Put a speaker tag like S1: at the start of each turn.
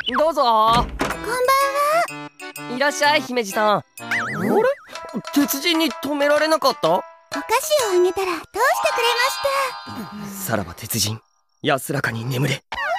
S1: どうぞ。
S2: こんばんは。
S1: いらっしゃい、姫路さん。あれ、鉄人に止められなかった？
S2: お菓子をあげたらどうしてくれました。
S1: さらば鉄人、安らかに眠れ。